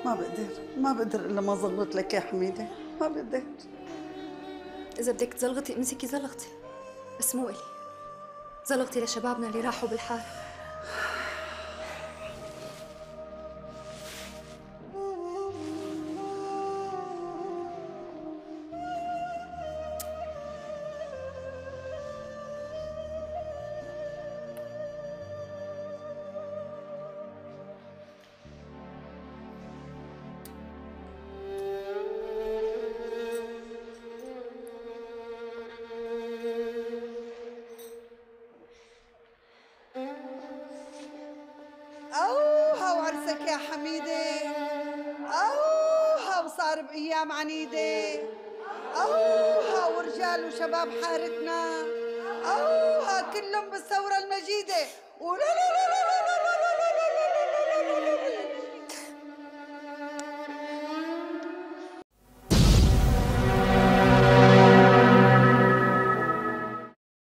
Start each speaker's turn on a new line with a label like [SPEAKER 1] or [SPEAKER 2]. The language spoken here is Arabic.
[SPEAKER 1] ما بقدر إلا ما زلط لك يا حميدة، ما بقدر.
[SPEAKER 2] إذا بدك تزلغطي امسكي زلغطي، بس مو إلي. زلغطي لشبابنا اللي راحوا بالحارة.
[SPEAKER 1] أوها وعرسك يا حميدة، أوها وصار بأيام عنيدة، أوها ورجال وشباب حارتنا، أوها كلهم بالثورة المجيدة، ولا لا لا